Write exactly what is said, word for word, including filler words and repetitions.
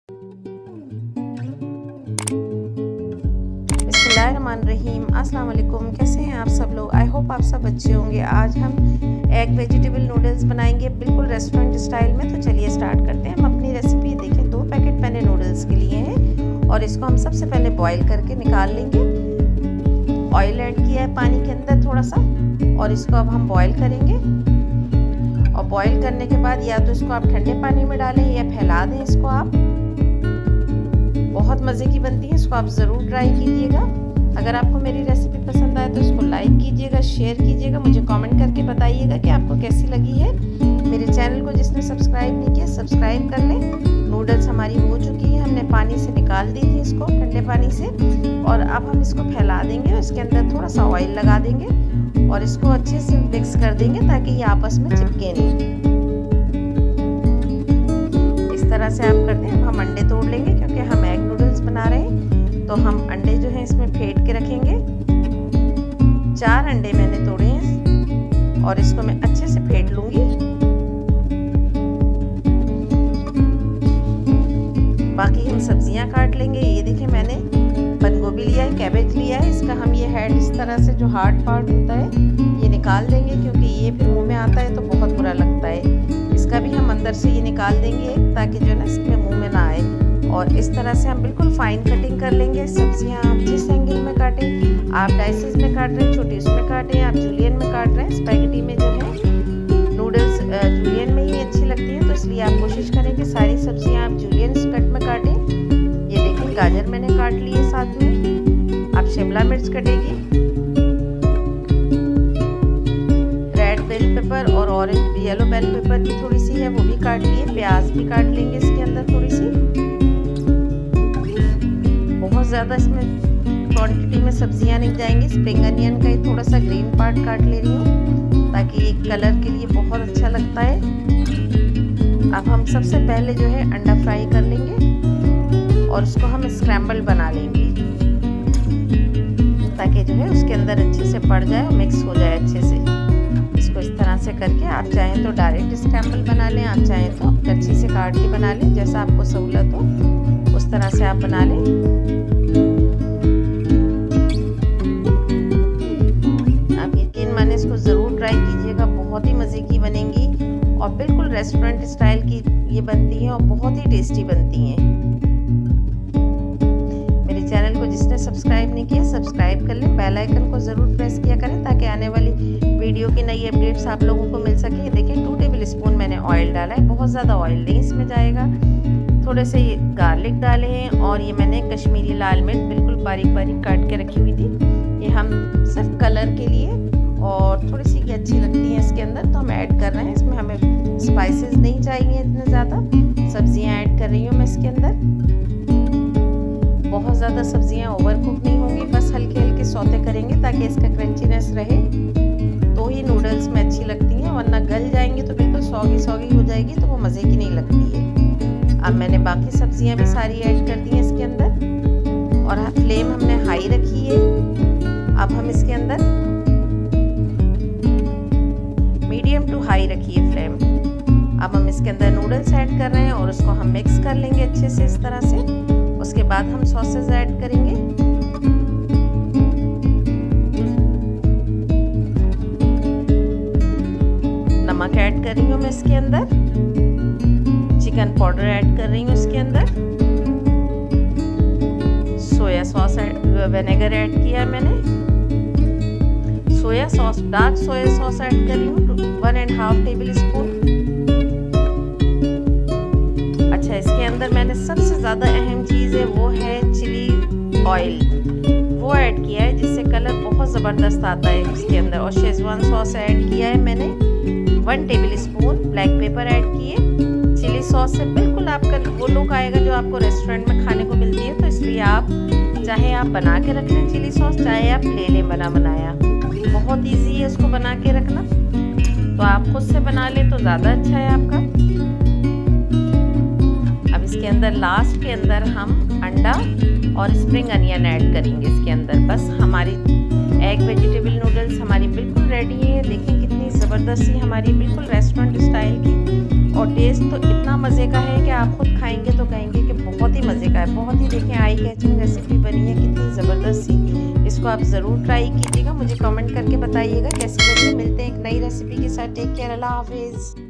बिस्मिल्लाहिर्रहमानिर्रहीम। अस्सलाम वालेकुम। कैसे हैं आप सब लोग? आई होप आप सब अच्छे होंगे। आज हम एग वेजिटेबल नूडल्स बनाएंगे बिल्कुल रेस्टोरेंट स्टाइल में। तो चलिए स्टार्ट करते हैं। हम अपनी रेसिपी देखें, दो पैकेट मैंने नूडल्स के लिए हैं और इसको हम सबसे पहले बॉईल करके निकाल लेंगे। ऑयल ऐड किया है पानी के अंदर थोड़ा सा और इसको अब हम बॉईल करेंगे। और बॉईल करने के बाद या तो इसको आप ठंडे पानी में डालें या फैला दें इसको आप। बहुत मज़े की बनती है, इसको आप ज़रूर ट्राई कीजिएगा। अगर आपको मेरी रेसिपी पसंद आए तो इसको लाइक कीजिएगा, शेयर कीजिएगा, मुझे कमेंट करके बताइएगा कि आपको कैसी लगी है। मेरे चैनल को जिसने सब्सक्राइब नहीं किया सब्सक्राइब कर लें। नूडल्स हमारी हो चुकी है, हमने पानी से निकाल दी थी इसको, ठंडे पानी से। और अब हम इसको फैला देंगे और इसके अंदर थोड़ा सा ऑयल लगा देंगे और इसको अच्छे से मिक्स कर देंगे ताकि ये आपस में चिपके नहीं। इस तरह से आप करते हैं। अब हम अंडे तोड़ लेंगे क्योंकि हम एग नूडल्स बना रहे हैं, तो हम अंडे जो है इसमें फेंट के रखेंगे। चार अंडे मैंने तोड़े हैं और इसको मैं अच्छे से फेंट लूंगी। बाकी हम सब्जियां काट लेंगे। ये देखिए मैंने बंद गोभी लिया है, कैबेज लिया है। इसका हम ये हेड इस तरह से जो हार्ड पार्ट होता है ये निकाल देंगे क्योंकि ये फिर मुंह में आता है तो बहुत बुरा लगता है। इसका भी हम अंदर से ये निकाल देंगे ताकि जो है ना इसमें मुंह में ना आए। और इस तरह से हम बिल्कुल फाइन कटिंग कर लेंगे। सब्जियां आप जिस एंगल में काटें, आप डाइसेस में काट रहे हैं, छोटी उसमें काटें, आप जूलियन में काट रहे हैं। स्पैगेटी में जो है नूडल्स जूलियन में ही अच्छी लगती हैं, तो इसलिए आप कोशिश करें कि सारी सब्जियां आप जूलियन कट में काटें। ये देखिए गाजर मैंने काट ली है साथ में। आप शिमला मिर्च कटेगी, रेड बेल पेपर और ऑरेंज येलो बेल पेपर भी थोड़ी सी है वो भी काट ली है। प्याज भी काट लेंगे इसके अंदर थोड़ी सी। बहुत ज़्यादा इसमें क्वांटिटी में सब्जियां नहीं जाएंगी। स्प्रिंग अनियन का ही थोड़ा सा ग्रीन पार्ट काट ले रही हूँ ताकि ये कलर के लिए बहुत अच्छा लगता है। अब हम सबसे पहले जो है अंडा फ्राई कर लेंगे और उसको हम स्क्रैम्बल बना लेंगे ताकि जो है उसके अंदर अच्छे से पड़ जाए और मिक्स हो जाए अच्छे से। इसको इस तरह से करके आप चाहें तो डायरेक्ट स्क्रैम्बल बना लें, आप चाहें तो कच्ची से काट के बना लें, जैसा आपको सहूलत हो उस तरह से आप बना लें। आप यकीन माने इसको ज़रूर ट्राई कीजिएगा, बहुत ही मज़े की बनेंगी और बिल्कुल रेस्टोरेंट स्टाइल की ये बनती हैं और बहुत ही टेस्टी बनती हैं। मेरे चैनल को जिसने सब्सक्राइब नहीं किया सब्सक्राइब कर लें, बेल आइकन को ज़रूर प्रेस किया करें ताकि आने वाली वीडियो की नई अपडेट्स आप लोगों को मिल सके। देखिए टू टेबल स्पून मैंने ऑयल डाला है, बहुत ज़्यादा ऑयल नहीं इसमें जाएगा। थोड़े से ये गार्लिक डाले हैं और ये मैंने कश्मीरी लाल मिर्च बिल्कुल बारीक बारीक काट के रखी हुई थी। ये हम सिर्फ कलर के लिए और थोड़ी सी की अच्छी लगती है इसके अंदर तो हम ऐड कर रहे हैं। इसमें हमें स्पाइसेस नहीं चाहिए इतने ज़्यादा। सब्जियां ऐड कर रही हूँ मैं इसके अंदर। बहुत ज़्यादा सब्जियां ओवर कुक नहीं होंगी, बस हल्के हल्के सौते करेंगे ताकि इसका क्रंचीनेस रहे तो ही नूडल्स में अच्छी लगती हैं, वरना गल जाएंगी तो बिल्कुल सौगी सौगी हो जाएगी तो वो मज़े की नहीं लगती है। अब मैंने बाकी सब्जियां भी सारी ऐड कर दी हैं इसके अंदर और फ्लेम हमने हाई रखी है। अब हम इसके अंदर मीडियम टू हाई रखी है फ्लेम। अब हम इसके अंदर नूडल्स ऐड कर रहे हैं और उसको हम मिक्स कर लेंगे अच्छे से इस तरह से। उसके बाद हम सॉसेस ऐड करेंगे। नमक ऐड कर रही हूँ मैं इसके अंदर, चिकन पाउडर ऐड कर रही हूँ इसके अंदर, सोया सॉस विनेगर ऐड किया है मैंने, soya sauce dark soya sauce add कर रही हूँ one and half tablespoon. अच्छा, इसके अंदर मैंने सबसे ज़्यादा अहम चीज़ है वो है चिली ऑयल, वो ऐड किया है जिससे कलर बहुत ज़बरदस्त आता है इसके अंदर। और शेजवान सॉस ऐड किया है मैंने one tablespoon. Black pepper add किए। चिली सॉस से बिल्कुल आपका वो लुक आएगा जो आपको रेस्टोरेंट में खाने को मिलती है, तो इसलिए आप चाहे आप बना के रख लें चिली सॉस, चाहे आप ले लें बना बनाया। बहुत इजी है इसको बना के रखना, तो आप खुद से बना लें तो ज़्यादा अच्छा है आपका। अब इसके अंदर लास्ट के अंदर हम अंडा और स्प्रिंग अनियन ऐड करेंगे इसके अंदर। बस हमारी एग वेजिटेबल नूडल्स हमारी बिल्कुल रेडी है। देखें कितनी ज़बरदस्त सी हमारी बिल्कुल रेस्टोरेंट स्टाइल की, और टेस्ट तो इतना मज़े का है कि आप खुद खाएंगे तो कहेंगे कि बहुत का है। बहुत ही देखें आई कैचिंग रेसिपी बनी है, कितनी ज़बरदस्त सी। इसको आप ज़रूर ट्राई कीजिएगा, मुझे कमेंट करके बताइएगा कैसी बनी है। मिलते हैं एक नई रेसिपी के साथ। टेक केयर, अल्लाह हाफिज़।